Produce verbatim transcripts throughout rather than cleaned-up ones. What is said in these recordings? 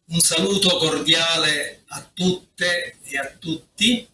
Un saluto cordiale a tutte e a tutti.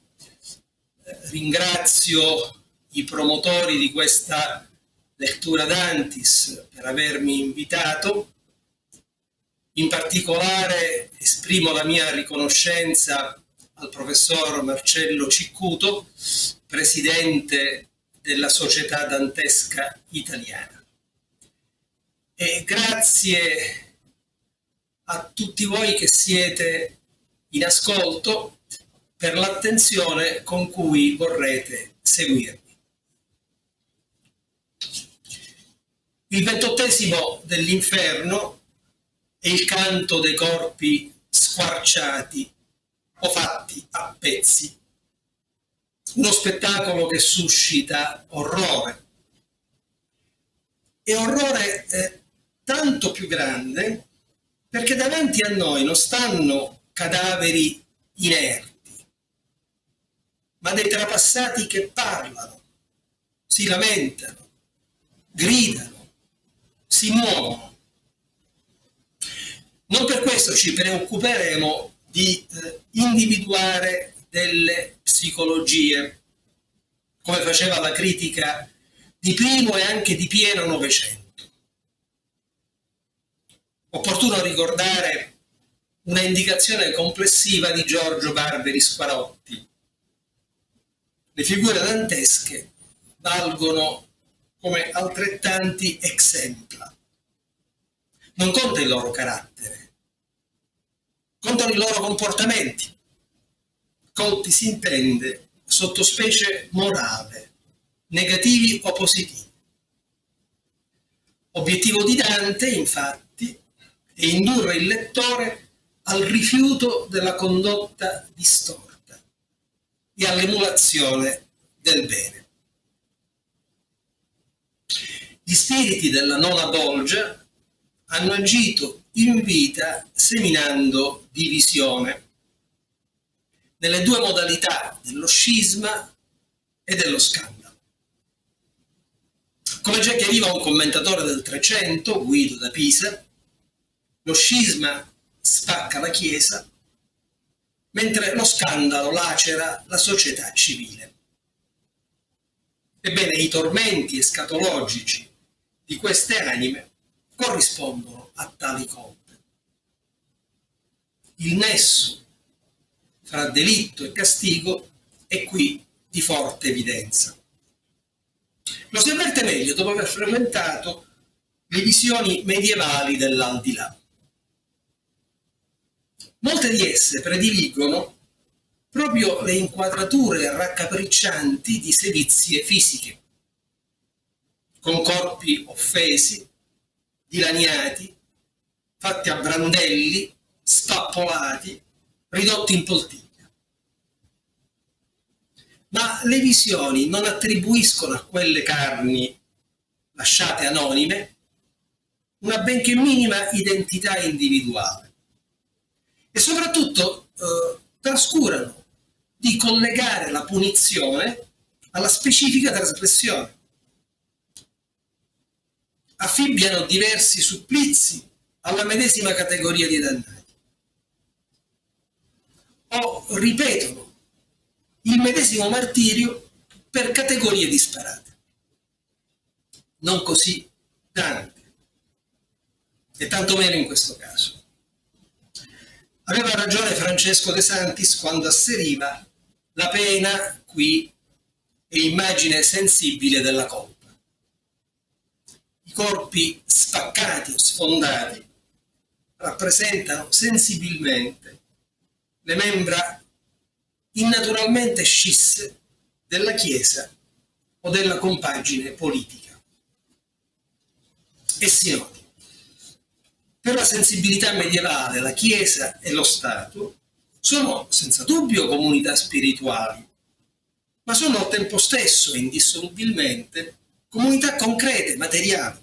Ringrazio i promotori di questa lettura d'Antis per avermi invitato. In particolare esprimo la mia riconoscenza al professor Marcello Ciccuto, presidente della Società Dantesca Italiana. E grazie a tutti voi che siete in ascolto per l'attenzione con cui vorrete seguirmi. Il ventottesimo dell'inferno è il canto dei corpi squarciati o fatti a pezzi. Uno spettacolo che suscita orrore. E orrore eh, tanto più grande perché davanti a noi non stanno cadaveri inerti, ma dei trapassati che parlano, si lamentano, gridano, si muovono. Non per questo ci preoccuperemo di eh, individuare delle psicologie, come faceva la critica di primo e anche di pieno Novecento. Opportuno ricordare una indicazione complessiva di Giorgio Barberi Squarotti. Le figure dantesche valgono come altrettanti exempla. Non conta il loro carattere, contano i loro comportamenti. Colti si intende sottospecie morale, negativi o positivi. Obiettivo di Dante, infatti, è indurre il lettore al rifiuto della condotta distorta e all'emulazione del bene. Gli spiriti della nona bolgia hanno agito in vita seminando divisione nelle due modalità dello scisma e dello scandalo. Come già chiariva un commentatore del Trecento, Guido da Pisa, lo scisma spacca la Chiesa, mentre lo scandalo lacera la società civile. Ebbene, i tormenti escatologici di queste anime corrispondono a tali colpe. Il nesso fra delitto e castigo è qui di forte evidenza. Lo si avverte meglio dopo aver frequentato le visioni medievali dell'aldilà. Molte di esse prediligono proprio le inquadrature raccapriccianti di sevizie fisiche, con corpi offesi, dilaniati, fatti a brandelli, spappolati, ridotti in poltiglia. Ma le visioni non attribuiscono a quelle carni lasciate anonime una benché minima identità individuale e soprattutto eh, trascurano di collegare la punizione alla specifica trasgressione. Affibbiano diversi supplizi alla medesima categoria di dannati o ripetono il medesimo martirio per categorie disparate. Non così Dante, e tantomeno in questo caso. Aveva ragione Francesco De Santis quando asseriva: la pena qui è immagine sensibile della colpa. I corpi spaccati o sfondati rappresentano sensibilmente le membra innaturalmente scisse della Chiesa o della compagine politica. E si noti, per la sensibilità medievale la Chiesa e lo Stato sono senza dubbio comunità spirituali, ma sono al tempo stesso indissolubilmente comunità concrete, materiali.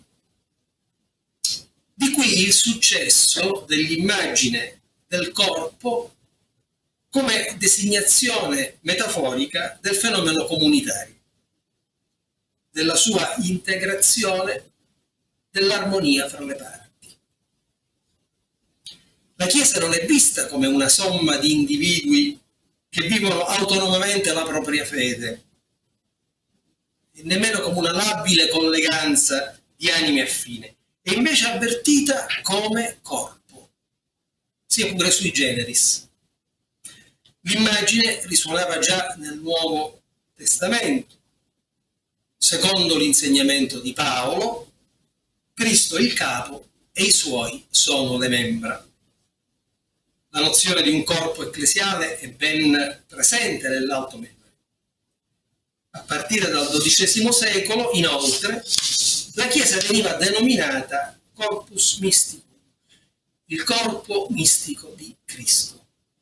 Di qui il successo dell'immagine del corpo come designazione metaforica del fenomeno comunitario, della sua integrazione, dell'armonia fra le parti. La Chiesa non è vista come una somma di individui che vivono autonomamente la propria fede, e nemmeno come una labile colleganza di anime affine, è invece avvertita come corpo, sia pure sui generis. L'immagine risuonava già nel Nuovo Testamento. Secondo l'insegnamento di Paolo, Cristo è il capo e i suoi sono le membra. La nozione di un corpo ecclesiale è ben presente nell'Alto Medioevo. A partire dal dodicesimo secolo, inoltre, la Chiesa veniva denominata corpus mysticum, il corpo mistico di Cristo.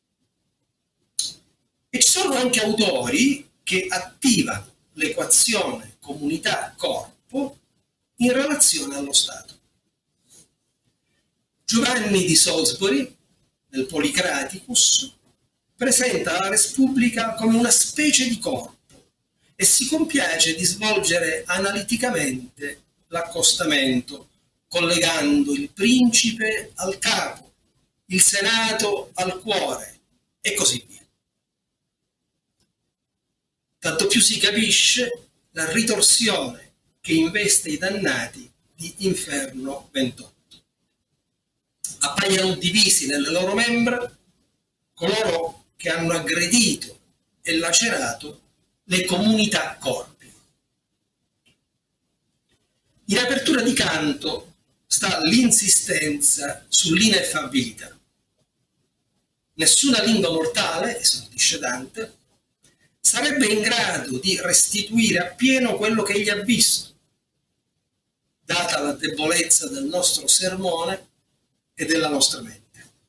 E ci sono anche autori che attivano l'equazione comunità-corpo in relazione allo Stato. Giovanni di Salisbury, nel Policraticus, presenta la Res Publica come una specie di corpo e si compiace di svolgere analiticamente l'accostamento, collegando il principe al capo, il senato al cuore e così via. Tanto più si capisce la ritorsione che investe i dannati di Inferno ventotto. Appaiono divisi nelle loro membra coloro che hanno aggredito e lacerato le comunità corpi. In apertura di canto sta l'insistenza sull'ineffabilità. Nessuna lingua mortale, esordisce Dante, sarebbe in grado di restituire appieno quello che egli ha visto, data la debolezza del nostro sermone e della nostra mente.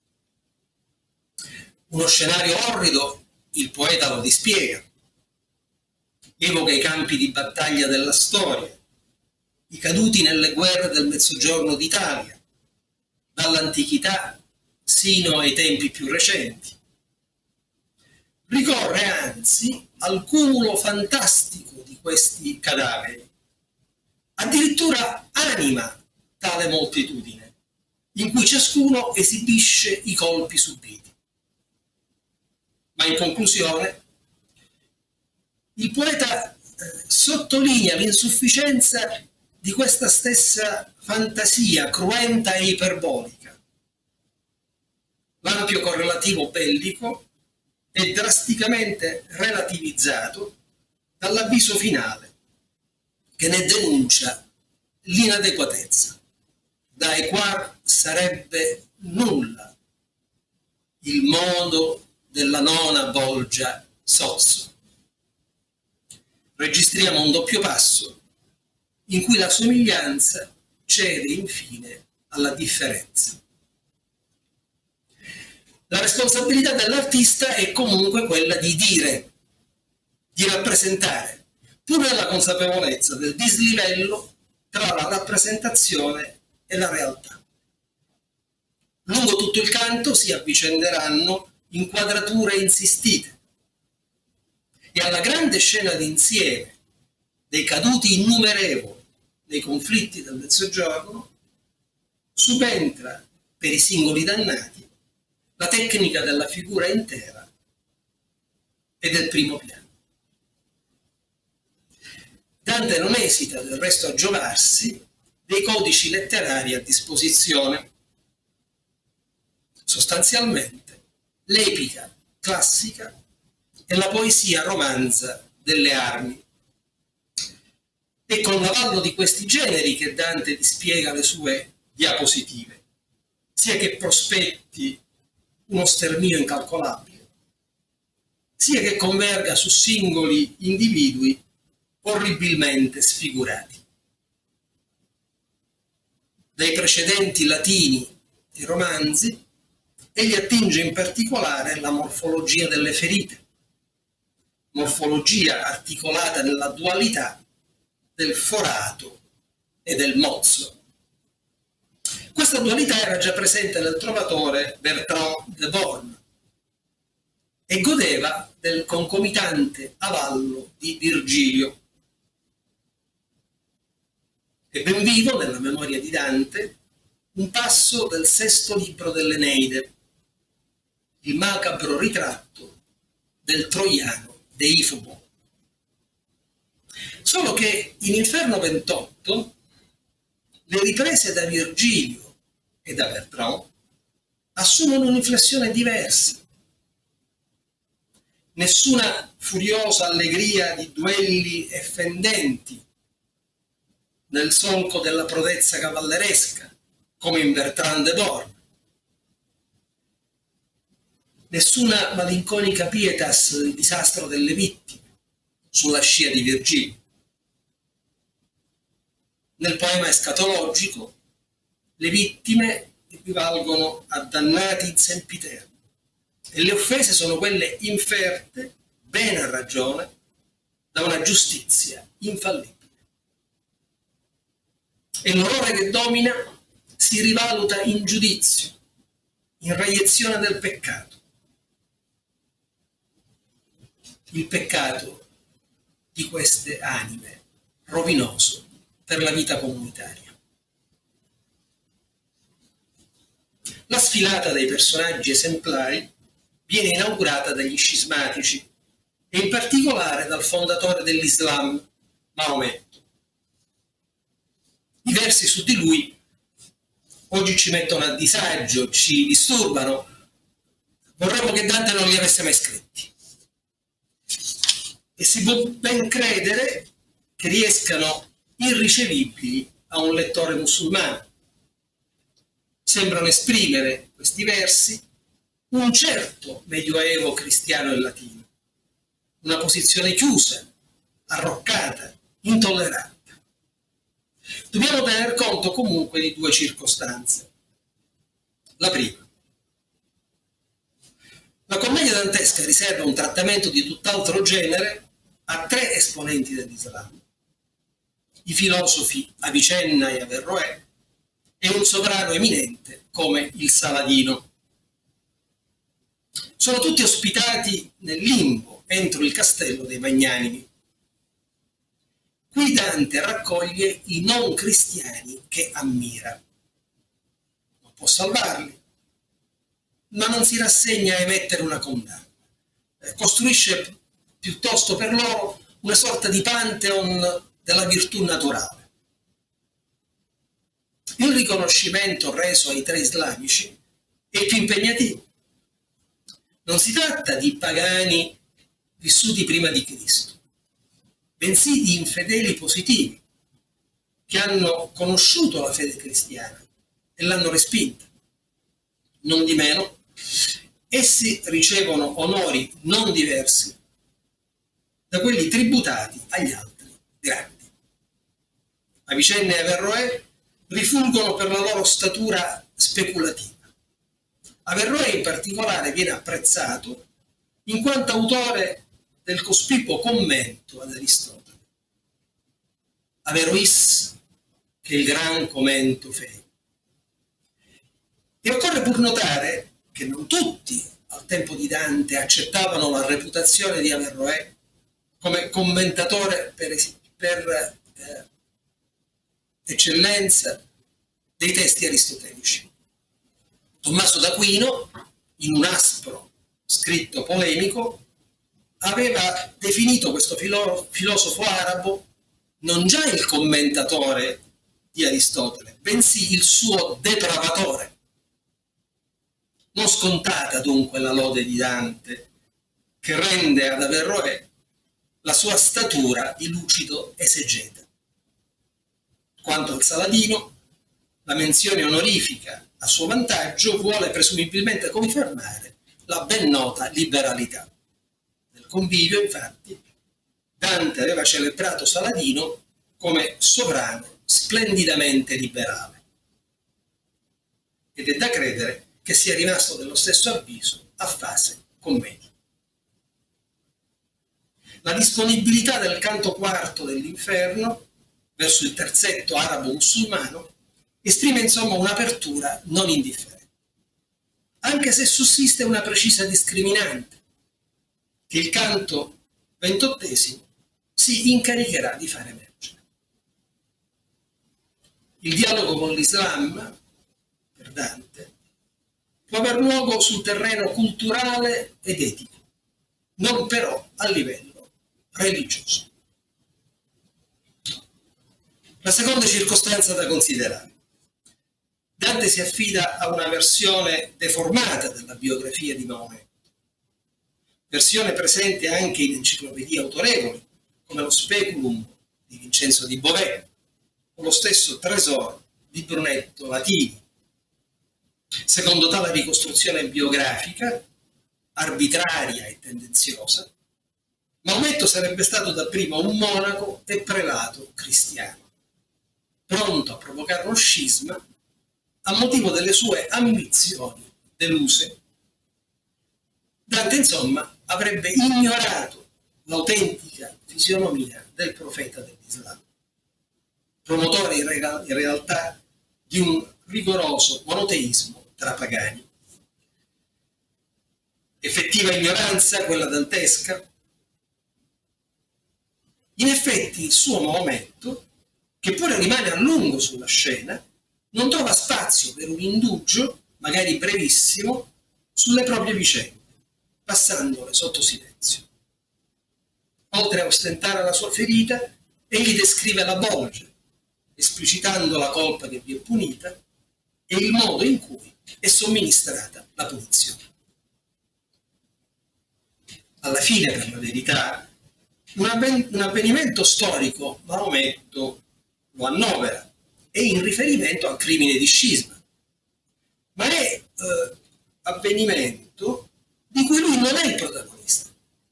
Uno scenario orrido il poeta lo dispiega, evoca i campi di battaglia della storia, i caduti nelle guerre del Mezzogiorno d'Italia, dall'antichità sino ai tempi più recenti. Ricorre anzi al cumulo fantastico di questi cadaveri, addirittura anima tale moltitudine, in cui ciascuno esibisce i colpi subiti. Ma in conclusione, il poeta eh, sottolinea l'insufficienza di questa stessa fantasia cruenta e iperbolica. L'ampio correlativo bellico è drasticamente relativizzato dall'avviso finale, che ne denuncia l'inadeguatezza. Dai quar sarebbe nulla il modo della nona bolgia sozzo. Registriamo un doppio passo in cui la somiglianza cede infine alla differenza. La responsabilità dell'artista è comunque quella di dire, di rappresentare, pur nella consapevolezza del dislivello tra la rappresentazione e la realtà. Lungo tutto il canto si avvicenderanno inquadrature insistite e alla grande scena d'insieme dei caduti innumerevoli nei conflitti del Mezzogiorno subentra per i singoli dannati la tecnica della figura intera e del primo piano. Dante non esita del resto a giovarsi dei codici letterari a disposizione. Sostanzialmente l'epica classica e la poesia romanza delle armi. È con l'avallo di questi generi che Dante dispiega le sue diapositive, sia che prospetti uno sterminio incalcolabile, sia che converga su singoli individui orribilmente sfigurati. Dai precedenti latini e romanzi, egli attinge in particolare la morfologia delle ferite, morfologia articolata nella dualità del forato e del mozzo. Questa dualità era già presente nel trovatore Bertrand de Born e godeva del concomitante avallo di Virgilio. È ben vivo nella memoria di Dante un passo del sesto libro dell'Eneide, il macabro ritratto del troiano Deifobo. Solo che in Inferno ventotto le riprese da Virgilio e da Bertrand assumono un'inflessione diversa. Nessuna furiosa allegria di duelli e fendenti nel solco della prodezza cavalleresca, come in Bertrand de Born. Nessuna malinconica pietas del disastro delle vittime, sulla scia di Virgilio. Nel poema escatologico le vittime equivalgono a dannati in sempiterno e le offese sono quelle inferte, bene a ragione, da una giustizia infallibile. E l'orrore che domina si rivaluta in giudizio, in reiezione del peccato. Il peccato di queste anime, rovinoso per la vita comunitaria. La sfilata dei personaggi esemplari viene inaugurata dagli scismatici e in particolare dal fondatore dell'Islam, Maometto. I versi su di lui oggi ci mettono a disagio, ci disturbano. Vorremmo che Dante non li avesse mai scritti. E si può ben credere che riescano irricevibili a un lettore musulmano. Sembrano esprimere questi versi un certo medioevo cristiano e latino, una posizione chiusa, arroccata, intollerante. Dobbiamo tener conto comunque di due circostanze. La prima: la commedia dantesca riserva un trattamento di tutt'altro genere a tre esponenti dell'Islam: i filosofi Avicenna e Averroè e un sovrano eminente come il Saladino. Sono tutti ospitati nel limbo entro il castello dei Magnanimi. Qui Dante raccoglie i non cristiani che ammira. Non può salvarli, ma non si rassegna a emettere una condanna. Costruisce piuttosto per loro una sorta di pantheon della virtù naturale. Il riconoscimento reso ai tre islamici è più impegnativo. Non si tratta di pagani vissuti prima di Cristo, bensì di infedeli positivi che hanno conosciuto la fede cristiana e l'hanno respinta. Non di meno, essi ricevono onori non diversi da quelli tributati agli altri grandi. Avicenna e Averroè rifuggono per la loro statura speculativa. Averroè in particolare viene apprezzato in quanto autore del cospicuo commento ad Aristotele, Averrois, che il gran commento fe. E occorre pur notare che non tutti al tempo di Dante accettavano la reputazione di Averroè come commentatore per, per eh, eccellenza dei testi aristotelici. Tommaso d'Aquino, in un aspro scritto polemico, aveva definito questo filo filosofo arabo non già il commentatore di Aristotele, bensì il suo depravatore. Non scontata dunque la lode di Dante, che rende ad Averroè la sua statura di lucido esegeta. Quanto al Saladino, la menzione onorifica a suo vantaggio vuole presumibilmente confermare la ben nota liberalità. Nel convivio, infatti, Dante aveva celebrato Saladino come sovrano splendidamente liberale. Ed è da credere che sia rimasto dello stesso avviso a fase commedia. La disponibilità del canto quarto dell'Inferno verso il terzetto arabo-musulmano esprime insomma un'apertura non indifferente, anche se sussiste una precisa discriminante, che il canto ventottesimo si incaricherà di far emergere. Il dialogo con l'Islam, per Dante, può aver luogo sul terreno culturale ed etico, non però a livello religioso. La seconda circostanza da considerare. Dante si affida a una versione deformata della biografia di Maometto, versione presente anche in enciclopedie autorevoli, come lo Speculum di Vincenzo di Beauvais o lo stesso Tresor di Brunetto Latini. Secondo tale ricostruzione biografica, arbitraria e tendenziosa, Maometto sarebbe stato dapprima un monaco e prelato cristiano, pronto a provocare uno scisma a motivo delle sue ambizioni deluse. Dante, insomma, avrebbe ignorato l'autentica fisionomia del profeta dell'Islam, promotore in, in realtà di un rigoroso monoteismo tra pagani. Effettiva ignoranza, quella dantesca? In effetti il suo Maometto, che pure rimane a lungo sulla scena, non trova spazio per un indugio, magari brevissimo, sulle proprie vicende, passandole sotto silenzio. Oltre a ostentare la sua ferita, egli descrive la bolgia, esplicitando la colpa che vi è punita e il modo in cui è somministrata la punizione. Alla fine, per la verità, un avvenimento storico Maometto lo annovera, è in riferimento al crimine di scisma, ma è eh, avvenimento di cui lui non è il protagonista.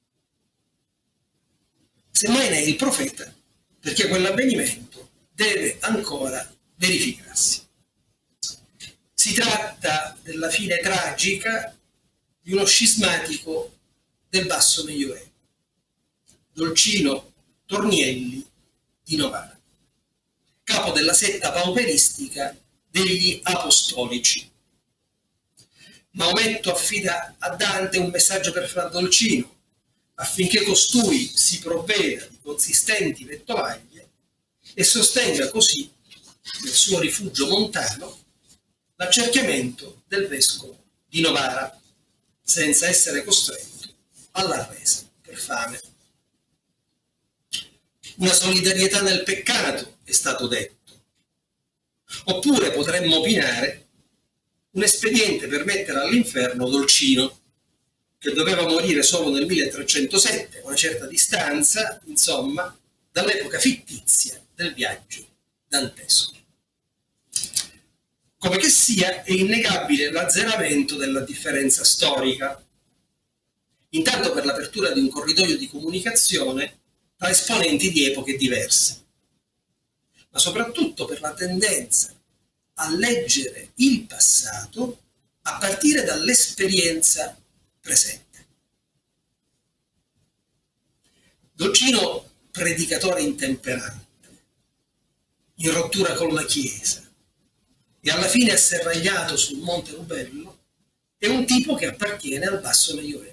Semmai ne è il profeta, perché quell'avvenimento deve ancora verificarsi. Si tratta della fine tragica di uno scismatico del basso medioevo, Dolcino Tornielli di Novara, capo della setta pauperistica degli apostolici. Maometto affida a Dante un messaggio per Fra Dolcino, affinché costui si provveda di consistenti vettovaglie e sostenga così, nel suo rifugio montano, l'accerchiamento del vescovo di Novara, senza essere costretto alla resa per fame. Una solidarietà nel peccato, è stato detto. Oppure potremmo opinare un espediente per mettere all'inferno Dolcino, che doveva morire solo nel milletrecentosette, a una certa distanza, insomma, dall'epoca fittizia del viaggio dantesco. Come che sia, è innegabile l'azzeramento della differenza storica, intanto per l'apertura di un corridoio di comunicazione tra esponenti di epoche diverse, ma soprattutto per la tendenza a leggere il passato a partire dall'esperienza presente. Dolcino, predicatore intemperante, in rottura con la Chiesa e alla fine asserragliato sul Monte Rubello, è un tipo che appartiene al basso medioevo.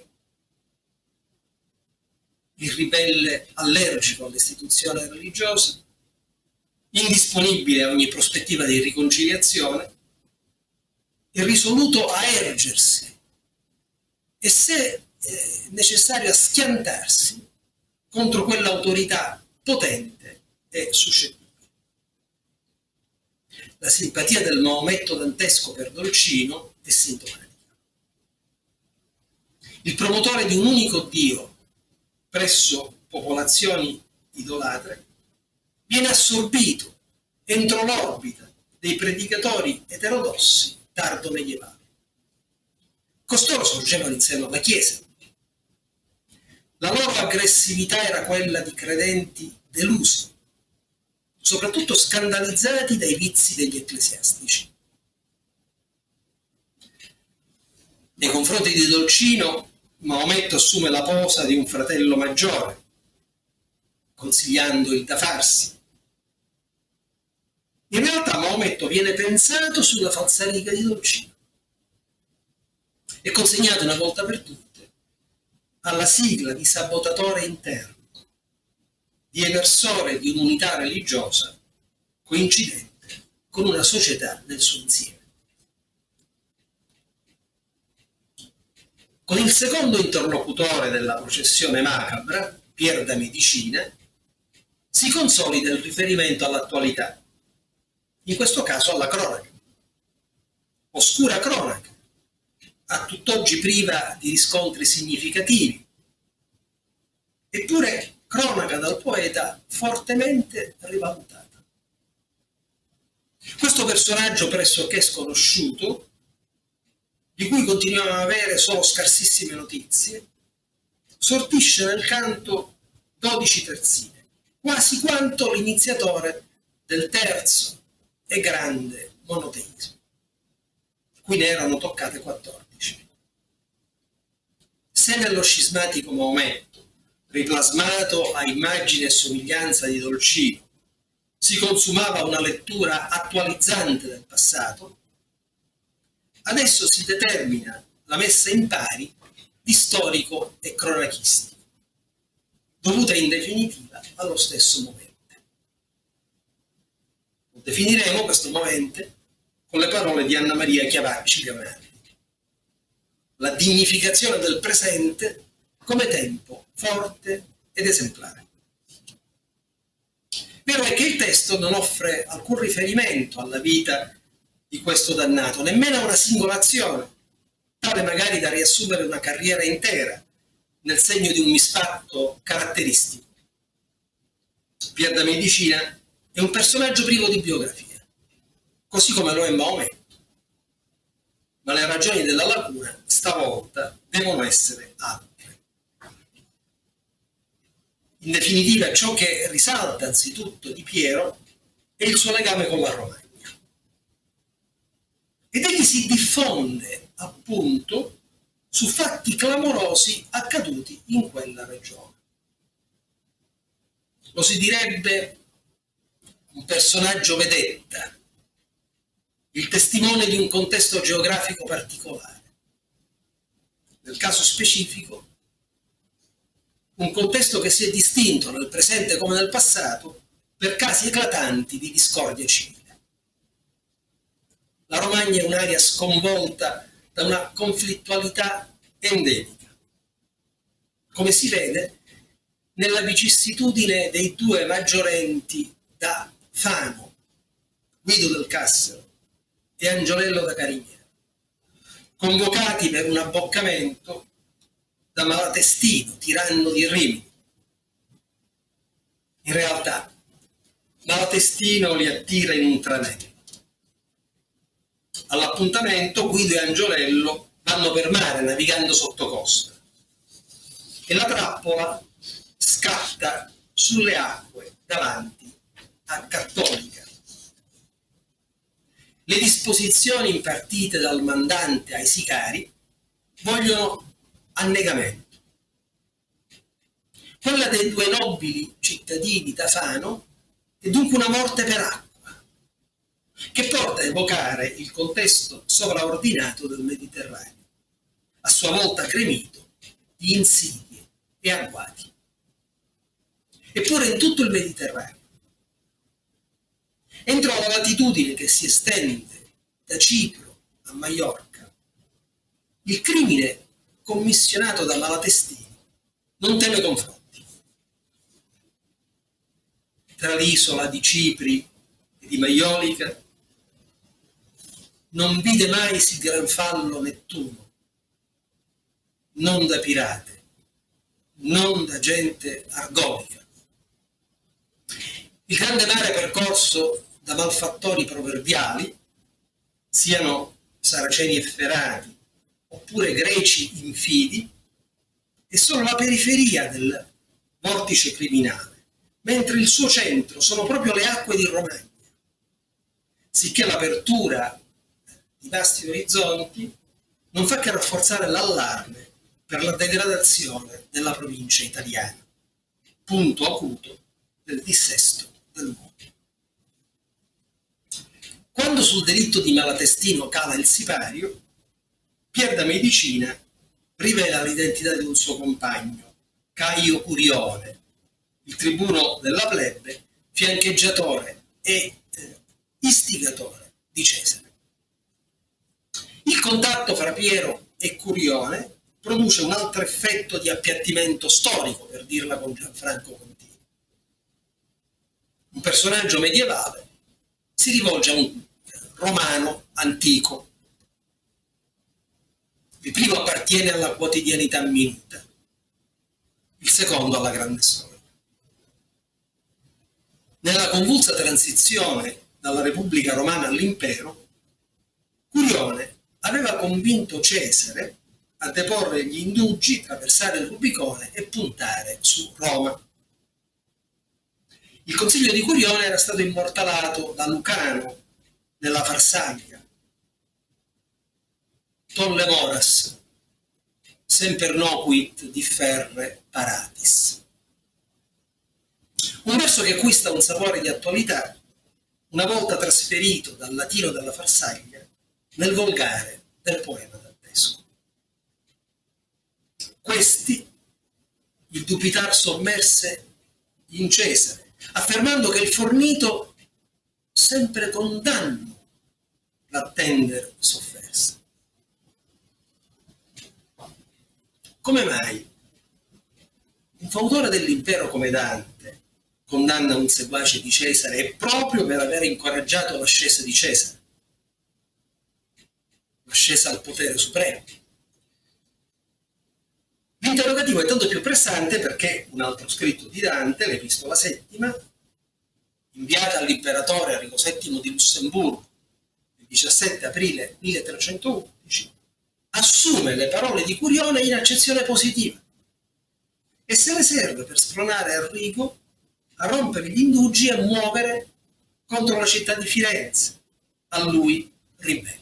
Il ribelle allergico all'istituzione religiosa, indisponibile a ogni prospettiva di riconciliazione, è risoluto a ergersi e, se eh, necessario, a schiantarsi contro quell'autorità potente e suscettibile. La simpatia del Maometto dantesco per Dolcino è sintomatica. Il promotore di un unico Dio presso popolazioni idolatre viene assorbito entro l'orbita dei predicatori eterodossi tardo medievali. Costoro sorgevano in seno alla Chiesa. La loro aggressività era quella di credenti delusi, soprattutto scandalizzati dai vizi degli ecclesiastici. Nei confronti di Dolcino, Maometto assume la posa di un fratello maggiore, consigliando il da farsi. In realtà Maometto viene pensato sulla falsariga di Dolcino e consegnato una volta per tutte alla sigla di sabotatore interno, di emersore di un'unità religiosa coincidente con una società nel suo insieme. Con il secondo interlocutore della processione macabra, Pier da Medicina, si consolida il riferimento all'attualità, in questo caso alla cronaca. Oscura cronaca, a tutt'oggi priva di riscontri significativi, eppure cronaca dal poeta fortemente rivalutata. Questo personaggio pressoché sconosciuto, di cui continuiamo ad avere solo scarsissime notizie, sortisce nel canto dodici terzine, quasi quanto l'iniziatore del terzo e grande monoteismo. Qui ne erano toccate quattordici. Se nello scismatico Maometto, riplasmato a immagine e somiglianza di Dolcino, si consumava una lettura attualizzante del passato, adesso si determina la messa in pari di storico e cronachistico, dovuta in definitiva allo stesso movente. Lo definiremo questo movente con le parole di Anna Maria Chiavacci Leonardi: la dignificazione del presente come tempo forte ed esemplare. Vero è che il testo non offre alcun riferimento alla vita di questo dannato, nemmeno a una singola azione, tale magari da riassumere una carriera intera nel segno di un misfatto caratteristico. Pier da Medicina è un personaggio privo di biografia, così come lo è Maometto, ma le ragioni della lacuna stavolta devono essere altre. In definitiva, ciò che risalta anzitutto di Piero è il suo legame con la Romagna. Ed egli si diffonde appunto su fatti clamorosi accaduti in quella regione. Lo si direbbe un personaggio vedetta, il testimone di un contesto geografico particolare. Nel caso specifico, un contesto che si è distinto nel presente come nel passato per casi eclatanti di discordia civile. La Romagna è un'area sconvolta da una conflittualità endemica, come si vede nella vicissitudine dei due maggiorenti da Fano, Guido del Cassero e Angiolello da Carignano, convocati per un abboccamento da Malatestino, tiranno di Rimini. In realtà, Malatestino li attira in un tranello. All'appuntamento Guido e Angiolello vanno per mare navigando sotto costa e la trappola scatta sulle acque davanti a Cattolica. Le disposizioni impartite dal mandante ai sicari vogliono annegamento. Quella dei due nobili cittadini da Fano è dunque una morte per acqua, che porta a evocare il contesto sovraordinato del Mediterraneo, a sua volta gremito di insidie e agguati. Eppure in tutto il Mediterraneo, entro la latitudine che si estende da Cipro a Maiorca, il crimine commissionato da Malatestino non teme confronti. Tra l'isola di Cipri e di Maiolica non vide mai sì gran fallo Nettuno, non da pirate, non da gente argobica. Il grande mare percorso da malfattori proverbiali, siano saraceni efferati oppure greci infidi, è solo la periferia del vortice criminale, mentre il suo centro sono proprio le acque di Romagna, sicché l'apertura di vasti orizzonti non fa che rafforzare l'allarme per la degradazione della provincia italiana, punto acuto del dissesto del mondo. Quando sul delitto di Malatestino cala il sipario, Pier da Medicina rivela l'identità di un suo compagno, Caio Curione, il tribuno della plebe, fiancheggiatore e eh, istigatore di Cesare. Il contatto fra Piero e Curione produce un altro effetto di appiattimento storico, per dirla con Gianfranco Contini. Un personaggio medievale si rivolge a un romano antico. Il primo appartiene alla quotidianità minuta, il secondo alla grande storia. Nella convulsa transizione dalla Repubblica Romana all'impero, Curione aveva convinto Cesare a deporre gli indugi, attraversare il Rubicone e puntare su Roma. Il consiglio di Curione era stato immortalato da Lucano nella Farsaglia. Tolle moras, semper nocuit differre paratis. Un verso che acquista un sapore di attualità una volta trasferito dal latino della Farsaglia nel volgare del poema dantesco. Questi il dubitar sommerse in Cesare, affermando che il fornito sempre con danno l'attender sofferse. Come mai un fautore dell'impero come Dante condanna un seguace di Cesare è proprio per aver incoraggiato l'ascesa di Cesare, l'ascesa al potere supremo? L'interrogativo è tanto più pressante perché un altro scritto di Dante, l'Epistola settima, inviata all'imperatore Enrico settimo di Lussemburgo il diciassette aprile milletrecentoundici, assume le parole di Curione in accezione positiva e se le serve per spronare Enrico a rompere gli indugi e a muovere contro la città di Firenze, a lui ribelle.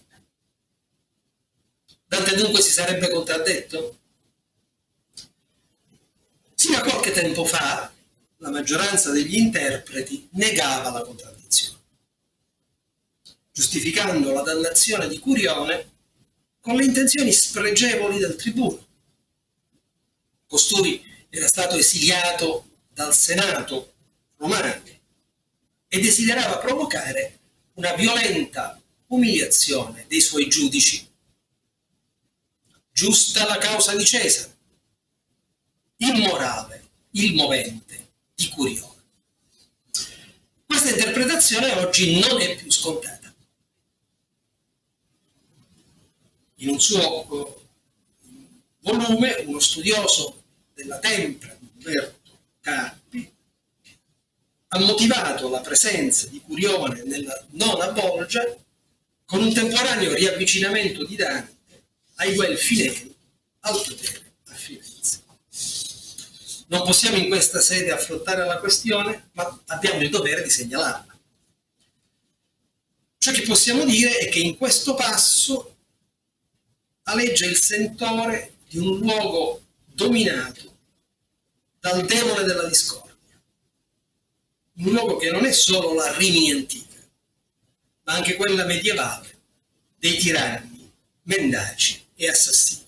Dante dunque si sarebbe contraddetto? Sino a qualche tempo fa la maggioranza degli interpreti negava la contraddizione, giustificando la dannazione di Curione con le intenzioni spregevoli del tribuno. Costui era stato esiliato dal Senato romano e desiderava provocare una violenta umiliazione dei suoi giudici. Giusta la causa di Cesare, immorale il movente di Curione. Questa interpretazione oggi non è più scontata. In un suo volume, uno studioso della tempra, Umberto Carpi, ha motivato la presenza di Curione nella nona bolgia con un temporaneo riavvicinamento di Dante ai Guelfi neri al potere a Firenze. Non possiamo in questa sede affrontare la questione, ma abbiamo il dovere di segnalarla. Ciò che possiamo dire è che in questo passo aleggia il sentore di un luogo dominato dal demone della discordia. Un luogo che non è solo la Rimini antica, ma anche quella medievale dei tiranni, mendaci e assassini.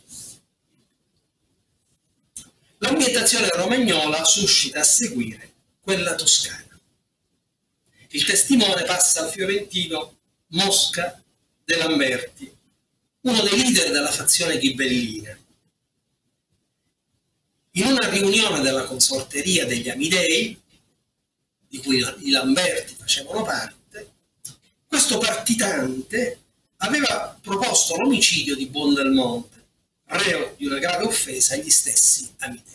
L'ambientazione romagnola suscita a seguire quella toscana. Il testimone passa al fiorentino Mosca de Lamberti, uno dei leader della fazione ghibellina. In una riunione della consorteria degli Amidei, di cui i Lamberti facevano parte, questo partitante aveva proposto l'omicidio di Buondelmonte, reo di una grave offesa agli stessi Amidei.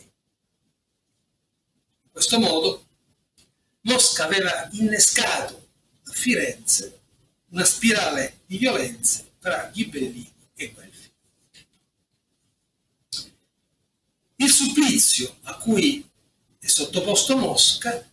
In questo modo Mosca aveva innescato a Firenze una spirale di violenze tra ghibellini e guelfi. Il supplizio a cui è sottoposto Mosca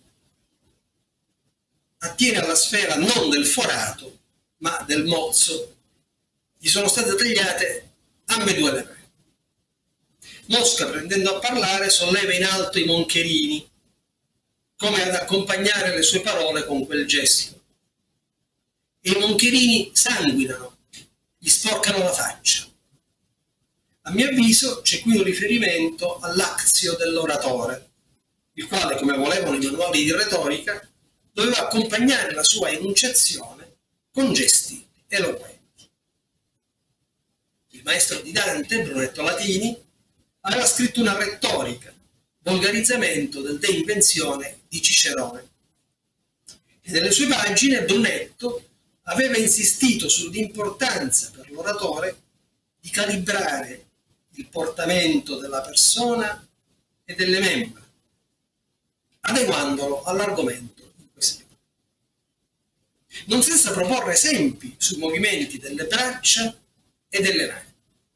attiene alla sfera non del forato, ma del mozzo. Gli sono state tagliate ambedue le mani. Mosca, prendendo a parlare, solleva in alto i moncherini, come ad accompagnare le sue parole con quel gesto. E i moncherini sanguinano, gli sporcano la faccia. A mio avviso c'è qui un riferimento all'actio dell'oratore, il quale, come volevano i manuali di retorica, doveva accompagnare la sua enunciazione con gesti eloquenti. Il maestro di Dante, Brunetto Latini, aveva scritto una retorica, volgarizzamento del De Invenzione di Cicerone. E nelle sue pagine Brunetto aveva insistito sull'importanza per l'oratore di calibrare il portamento della persona e delle membra, adeguandolo all'argomento in questione. Non senza proporre esempi sui movimenti delle braccia e delle mani.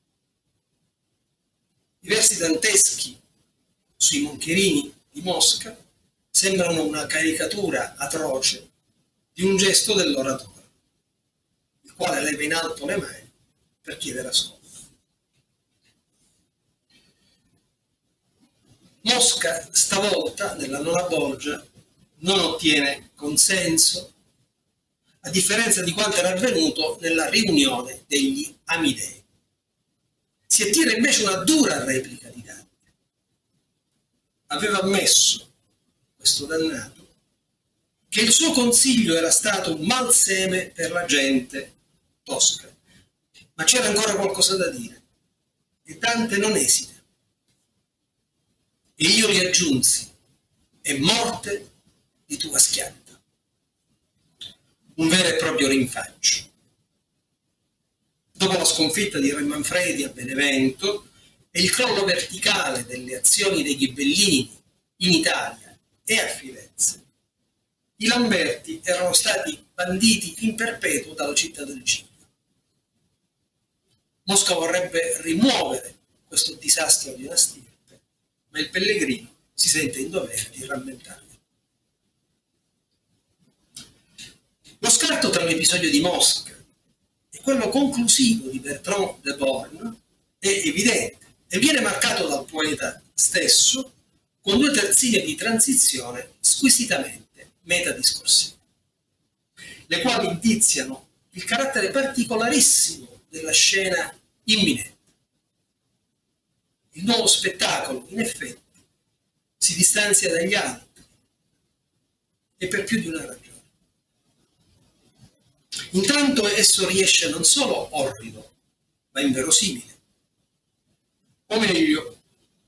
I versi danteschi sui moncherini di Mosca sembrano una caricatura atroce di un gesto dell'oratore, il quale leva in alto le mani per chiedere ascolto. Mosca stavolta, nella nona bolgia, non ottiene consenso, a differenza di quanto era avvenuto nella riunione degli Amidei. Si attira invece una dura replica di Dante. Aveva ammesso, questo dannato, che il suo consiglio era stato un malseme per la gente tosca, ma c'era ancora qualcosa da dire e Dante non esita. E io gli aggiunsi, è morte di tua schianta. Un vero e proprio rinfaccio. Dopo la sconfitta di Re Manfredi a Benevento e il crollo verticale delle azioni dei ghibellini in Italia e a Firenze, i Lamberti erano stati banditi in perpetuo dalla città del Giglio. Mosca vorrebbe rimuovere questo disastro di una stirpe, ma il Pellegrino si sente in dovere di rammentarlo. Lo scarto tra l'episodio di Mosca e quello conclusivo di Bertrand de Born è evidente e viene marcato dal poeta stesso con due terzine di transizione squisitamente metadiscorsive, le quali indiziano il carattere particolarissimo della scena imminente. Il nuovo spettacolo, in effetti, si distanzia dagli altri e per più di una ragione. Intanto esso riesce non solo orrido, ma inverosimile. O meglio,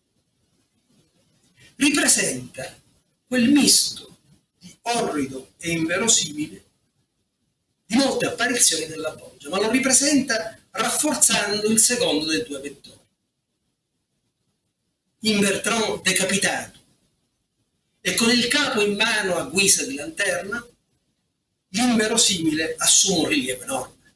ripresenta quel misto di orrido e inverosimile di molte apparizioni della bolgia, ma lo ripresenta rafforzando il secondo dei due vettori. In Bertrand decapitato e con il capo in mano a guisa di lanterna, l'inverosimile assume un rilievo enorme.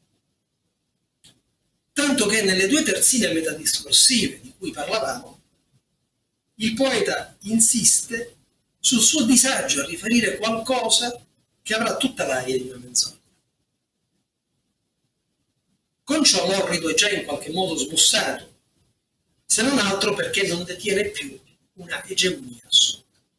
Tanto che nelle due terzine metadiscorsive di cui parlavamo, il poeta insiste sul suo disagio a riferire qualcosa che avrà tutta l'aria di una menzogna. Con ciò l'orrido è già in qualche modo smussato, se non altro perché non detiene più una egemonia assoluta.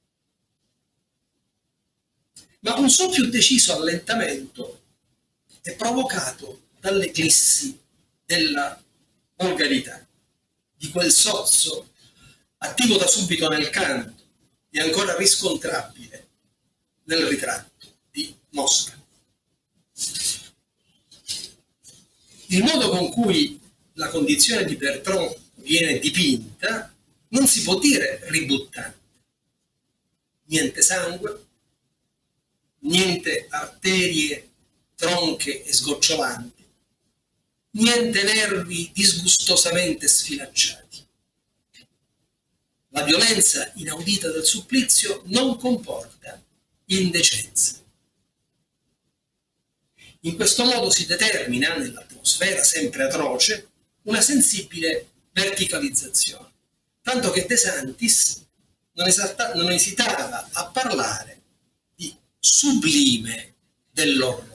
Ma un suo più deciso allentamento è provocato dall'eclissi della volgarità, di quel sozzo attivo da subito nel canto e ancora riscontrabile nel ritratto di Mosca. Il modo con cui la condizione di Bertrand viene dipinta non si può dire ributtante. Niente sangue, niente arterie tronche e sgocciolanti, niente nervi disgustosamente sfilacciati. La violenza inaudita del supplizio non comporta indecenza. In questo modo si determina, nell'atmosfera sempre atroce, una sensibile verticalizzazione, tanto che De Santis non, esalta, non esitava a parlare di sublime dell'orrore.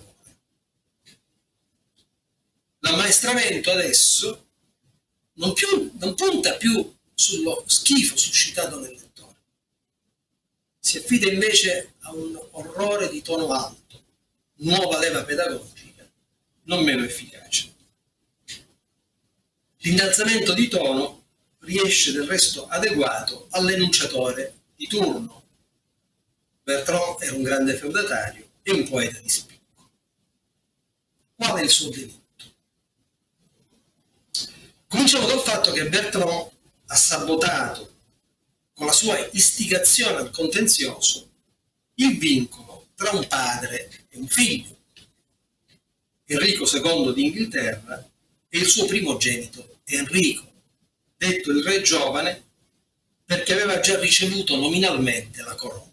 L'ammaestramento adesso non, più, non punta più sullo schifo suscitato nel lettore, si affida invece a un orrore di tono alto, nuova leva pedagogica, non meno efficace. L'innalzamento di tono riesce del resto adeguato all'enunciatore di turno. Bertrand era un grande feudatario e un poeta di spicco. Qual è il suo delitto? Cominciamo dal fatto che Bertrand ha sabotato con la sua istigazione al contenzioso il vincolo tra un padre e un figlio. Enrico secondo d'Inghilterra e il suo primogenito Enrico, detto il re giovane perché aveva già ricevuto nominalmente la corona.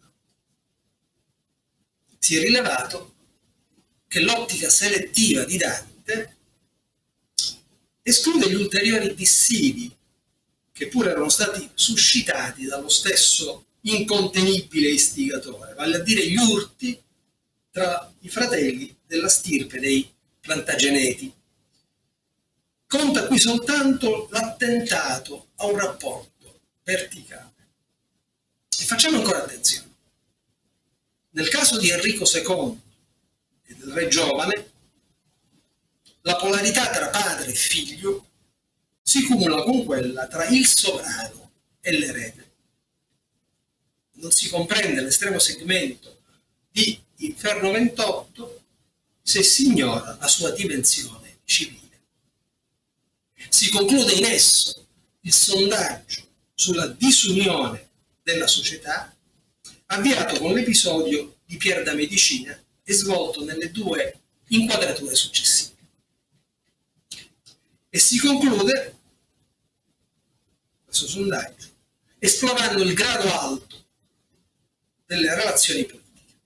Si è rilevato che l'ottica selettiva di Dante esclude gli ulteriori dissidi che pure erano stati suscitati dallo stesso incontenibile istigatore, vale a dire gli urti tra i fratelli della stirpe dei Plantageneti. Conta qui soltanto l'attentato a un rapporto verticale. E facciamo ancora attenzione. Nel caso di Enrico secondo e del re giovane, la polarità tra padre e figlio si cumula con quella tra il sovrano e l'erede. Non si comprende l'estremo segmento di Inferno ventotto se si ignora la sua dimensione civile. Si conclude in esso il sondaggio sulla disunione della società, avviato con l'episodio di Pier da Medicina e svolto nelle due inquadrature successive. E si conclude questo sondaggio esplorando il grado alto delle relazioni politiche.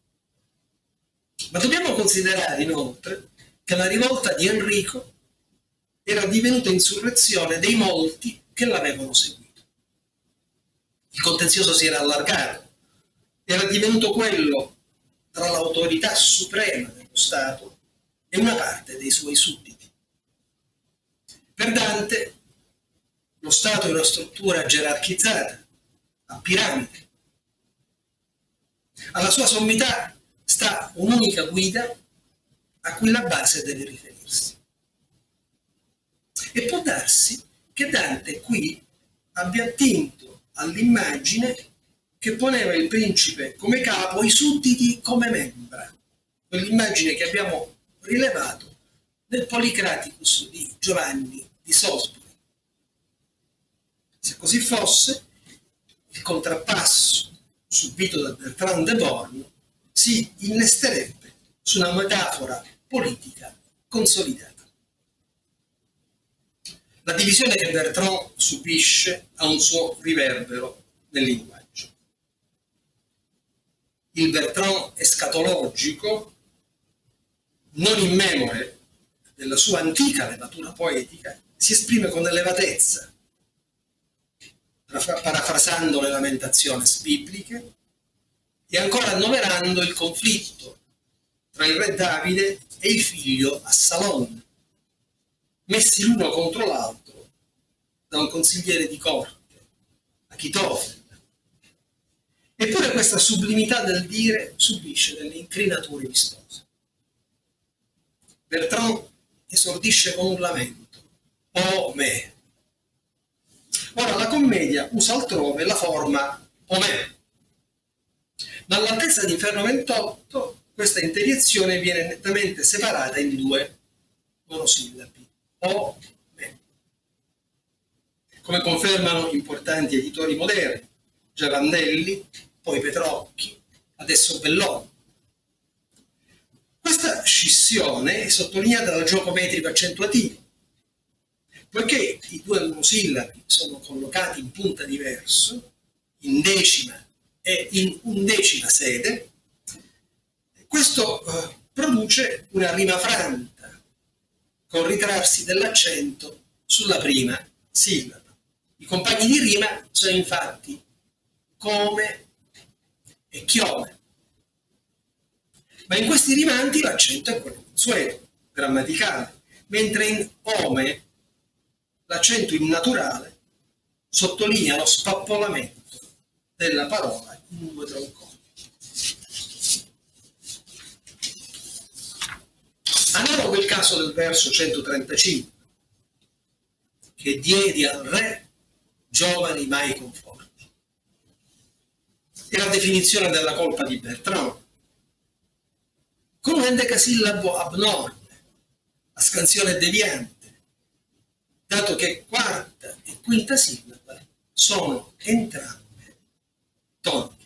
Ma dobbiamo considerare inoltre che la rivolta di Enrico era divenuta insurrezione dei molti che l'avevano seguito. Il contenzioso si era allargato, era divenuto quello tra l'autorità suprema dello Stato e una parte dei suoi sudditi. Per Dante lo Stato è una struttura gerarchizzata, a piramide. Alla sua sommità sta un'unica guida a cui la base deve riferirsi. E può darsi che Dante qui abbia attinto all'immagine che poneva il principe come capo, i sudditi come membra, quell'immagine che abbiamo rilevato nel Policraticus di Giovanni di Salisbury. Se così fosse, il contrappasso subito da Bertrand de Born si innesterebbe su una metafora politica consolidata. La divisione che Bertrand subisce ha un suo riverbero nel linguaggio. Il Bertrand escatologico, non immemore della sua antica levatura poetica, si esprime con elevatezza, parafrasando le lamentazioni bibliche e ancora annoverando il conflitto tra il re Davide e il figlio Assalon, messi l'uno contro l'altro da un consigliere di corte, Achitofele. Eppure questa sublimità del dire subisce delle incrinature vistose. Bertrand esordisce con un lamento: "Oh me!". Ora la commedia usa altrove la forma "o me", ma all'altezza di Inferno ventotto questa interiezione viene nettamente separata in due monosillabi: "o me", come confermano importanti editori moderni, Giavandelli, poi Petrocchi, adesso Belloni. Questa scissione è sottolineata dal gioco metrico accentuativo, poiché i due monosillabi sono collocati in punta di verso, in decima e in undecima sede. Questo eh, produce una rima franta, con ritrarsi dell'accento sulla prima sillaba. I compagni di rima sono infatti come e chiome. Ma in questi rimanti l'accento è quello consueto, grammaticale, mentre in ome l'accento innaturale sottolinea lo spappolamento della parola in due tronconi. Analogo il caso del verso centotrentacinque, che diedi al re giovani mai conforti. È la definizione della colpa di Bertrand, con un endecasillabo abnorme, a scansione deviante, dato che quarta e quinta sillaba sono entrambe toniche.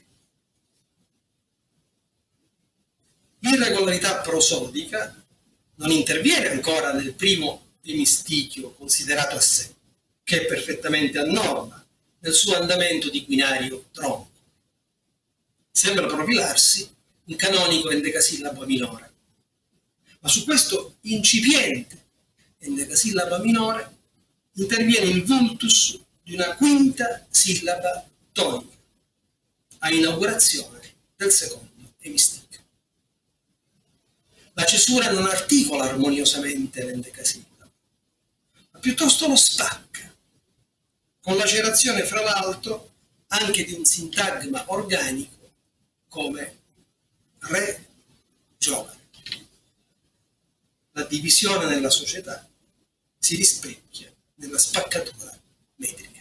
L'irregolarità prosodica non interviene ancora nel primo emistichio considerato a sé, che è perfettamente a norma nel suo andamento di quinario tronco. Sembra profilarsi un canonico endecasillabo minore. Ma su questo incipiente endecasillaba minore interviene il vultus di una quinta sillaba tonica, a inaugurazione del secondo emisticchio. La cesura non articola armoniosamente l'endecasillabo, ma piuttosto lo spacca, con lacerazione fra l'altro anche di un sintagma organico come re giovane. La divisione nella società si rispecchia nella spaccatura metrica.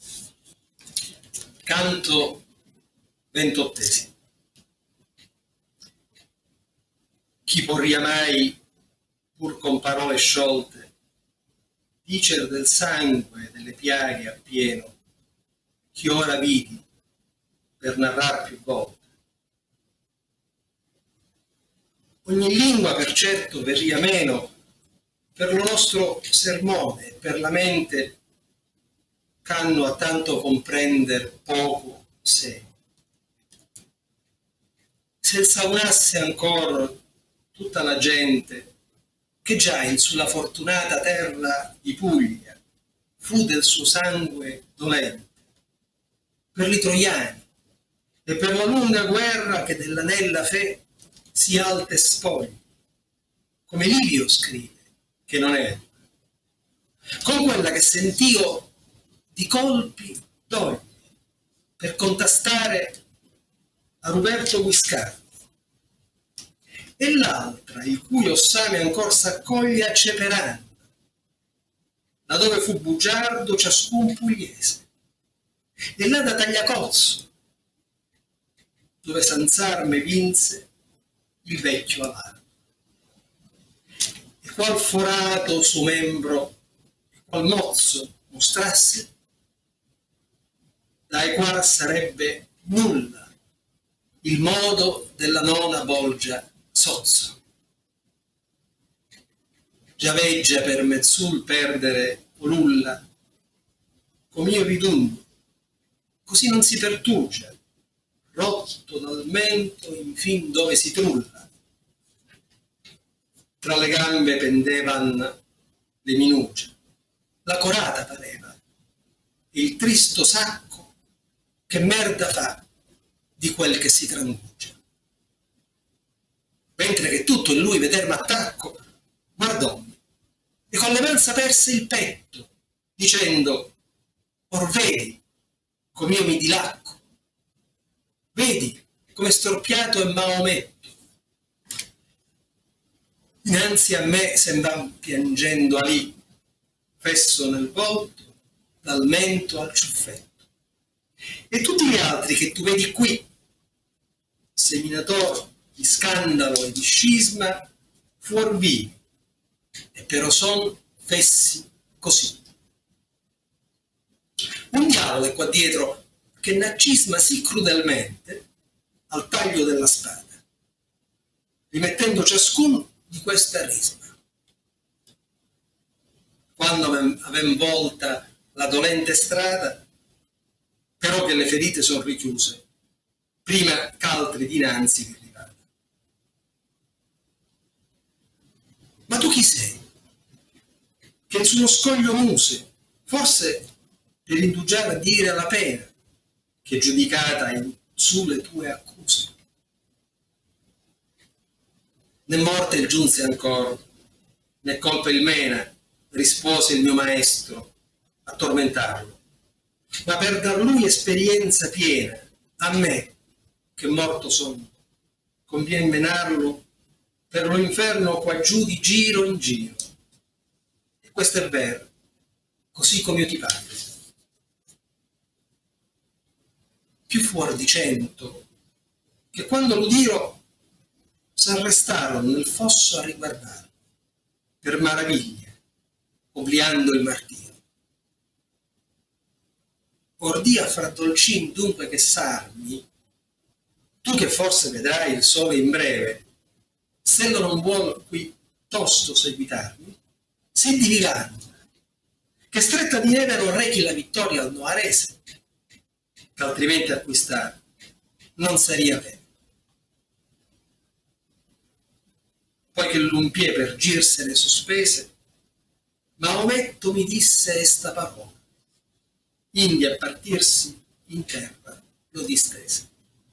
Canto ventottesimo. Chi porria mai, pur con parole sciolte, dicer del sangue e delle piaghe appieno, che ora vidi per narrar più volte. Ogni lingua per certo verria meno, per lo nostro sermone, per la mente, c'hanno a tanto comprender poco sé. Se saunasse ancora tutta la gente, che già in sulla fortunata terra di Puglia fu del suo sangue dolente, per li troiani e per la lunga guerra che dell'anella fe si alte spogli, come Livio scrive, che non è, con quella che sentio di colpi d'ogni per contastare a Ruberto Guiscardi, e l'altra, il cui ossame ancor s'accoglie a Ceperanda, da dove fu bugiardo ciascun pugliese, e là da Tagliacozzo, dove Sanzarme vinse il vecchio avaro. E qual forato suo membro, e qual mozzo mostrasse, dai qual sarebbe nulla il modo della nona bolgia sozzo. Già veggia per mezzul perdere o nulla, com'io ridundo, così non si pertugia, rotto dal mento infin dove si trulla. Tra le gambe pendevan le minucie, la corata pareva, e il tristo sacco che merda fa di quel che si trangugia. Mentre che tutto in lui veder m'attacco, guardòmi, e con le man s'aperse il petto, dicendo: or vedi com'io mi dilacco, vedi come storpiato è Maometto. Innanzi a me sembrava piangendo Ali, fesso nel volto, dal mento al ciuffetto. E tutti gli altri che tu vedi qui, seminatori di scandalo e di scisma, fuor vivi, e però son fessi così. Un diavolo è qua dietro che n'accisma sì crudelmente al taglio della spada, rimettendo ciascuno di questa risma. Quando avem volta la dolente strada, però che le ferite sono richiuse, prima ch'altri dinanzi che rivada. Ma tu chi sei? Che sullo scoglio muse, forse per indugiare a dire la pena, che giudicata in sulle tue accuse. Né morte il giunse ancora, né colpa il mena, rispose il mio maestro a tormentarlo, ma per dar lui esperienza piena, a me, che morto sono, convien menarlo per lo inferno qua giù di giro in giro. E questo è vero, così come io ti parlo. Più fuori di cento, che quando l'udirò s'arrestarono nel fosso a riguardare, per maraviglia, obliando il martirio. ordia fra dolcin dunque che s'armi, tu che forse vedrai il sole in breve, sello non vuol qui tosto seguitarmi, si di Vigano, che stretta di neve non rechi la vittoria al noarese, che altrimenti acquistare non saria bene. Poi che l'umpie per girsene sospese, Maometto mi disse esta parola, indi a partirsi in terra lo distese.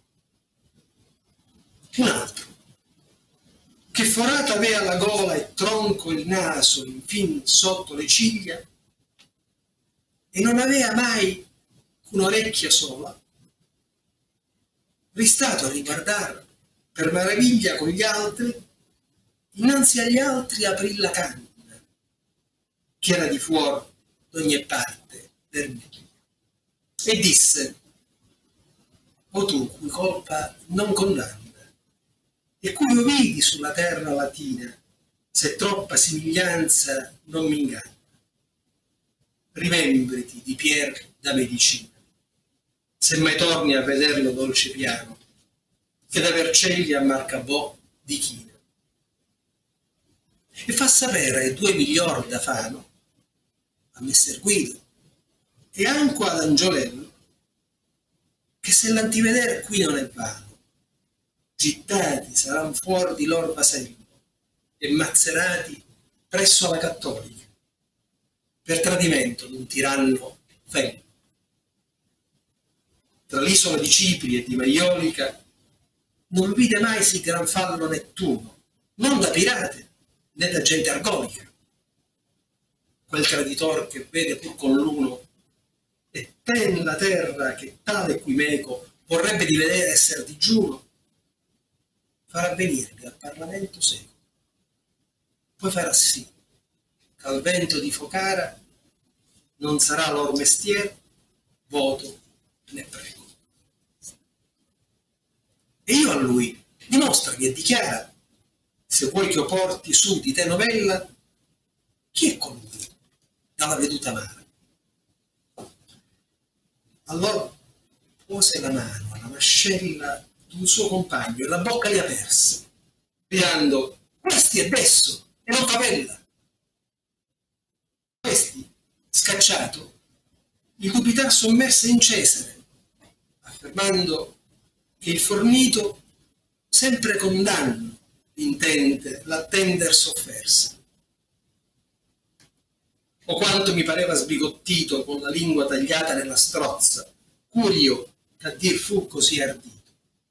Un altro, che forata avea la gola e tronco il naso infin sotto le ciglia, e non avea mai un'orecchia sola, ristato a riguardar per maraviglia con gli altri, innanzi agli altri aprì la canna, che era di fuor d'ogni parte vermiglia, e disse: o tu cui colpa non condanna, e cui io vidi sulla terra latina, se troppa simiglianza non mi inganna, rimembriti di Pier da medicina, se mai torni a vederlo dolce piano, che da Vercelli a Marcabò di china. E fa sapere ai due miglior da Fano, a Messer Guido e anche ad Angiolello, che se l'antiveder qui non è vano, gittati saranno fuori di lor vasello e mazzerati presso alla cattolica per tradimento d'un tiranno fello. Tra l'isola di Cipri e di Maiolica non vide mai sì gran fallo Nettuno, non da pirate né da gente argonica. Quel traditor che vede pur con l'uno e ten la terra che tale qui meco vorrebbe di vedere esser digiuno, farà venirvi al Parlamento seco. Poi farà sì che al vento di Focara non sarà lor mestier voto né prego. E io a lui dimostrami e dichiara, se vuoi che io porti su di te novella, chi è colui dalla veduta amara? Allora pose la mano alla mascella d'un suo compagno e la bocca gli aperse, gridando: questi è desso e non favella. Questi, scacciato, il dubitar sommerse in Cesare, affermando che il fornito sempre con danno intende l'attender sofferse. O quanto mi pareva sbigottito con la lingua tagliata nella strozza, curio che a dir fu così ardito.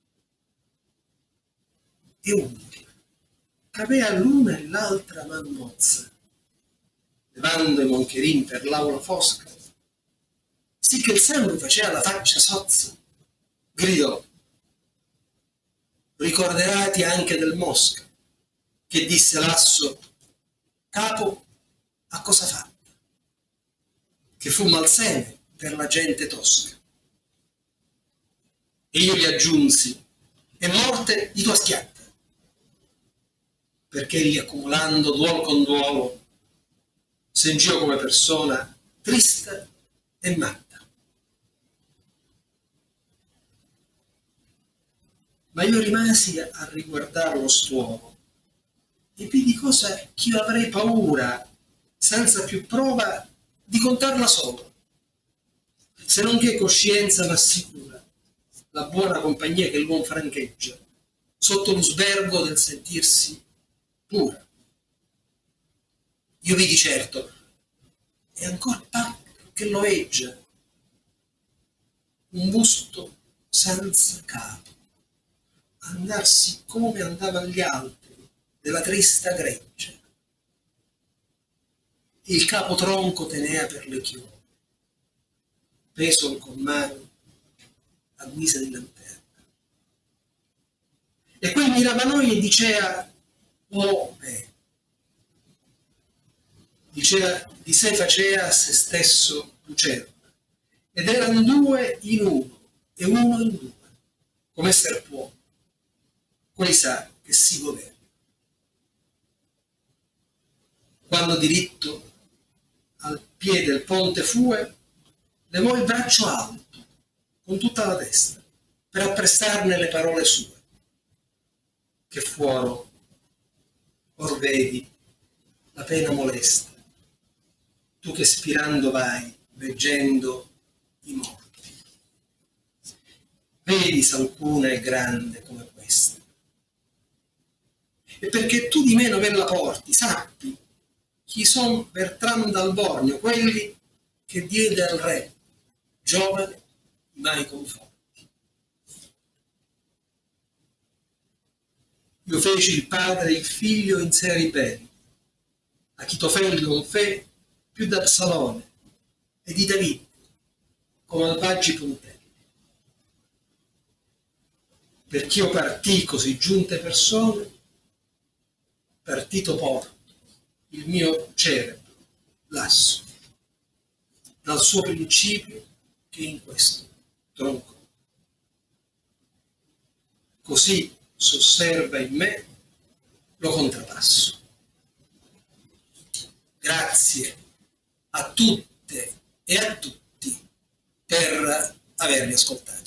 E uno, che avea l'una e l'altra man mozza, levando i moncherin per l'aula fosca, sì che il sangue faceva la faccia sozza, gridò: ricorderati anche del Mosca, che disse lasso: capo, a cosa fatta? Che fu malseme per la gente tosca. E io gli aggiunsi: è morte di tua schiatta, perché egli, accumulando duol con duolo, sengiò come persona trista e matta. Ma io rimasi a riguardare lo stuolo e vidi cosa ch'io avrei paura, senza più prova, di contarla solo, se non che coscienza m'assicura la buona compagnia che l'uomo francheggia sotto l'usbergo del sentirsi pura. Io vidi certo, e ancor par che lo eggia, un busto senza capo, andarsi come andavano gli altri della trista greggia. Il capo tronco tenea per le chiome, peso con mano a guisa di lanterna. E quel mirava noi e dicea: oh, eh. Diceva, di sé facea a se stesso lucerna, ed erano due in uno e uno in due, come esser può, quei sa che si governa. Quando diritto al piede del ponte fue, levò il braccio alto, con tutta la testa, per apprestarne le parole sue, che fuoro, or vedi, la pena molesta, tu che spirando vai, veggendo i morti. Vedi s'alcuna è grande come questa. E perché tu di me novella porti, sappi chi son Bertrando dal Borgno, quelli che diede al re, giovane, mai conforti. Io feci il padre e il figlio in seri beni, Achitofello un fe più d'Absalone e di David, come albaggi puntelli. Perch'io partì così giunte persone, partito porto il mio cerebro, lasso, dal suo principio che in questo tronco. Così s'osserva in me, lo contrapasso. Grazie a tutte e a tutti per avermi ascoltato.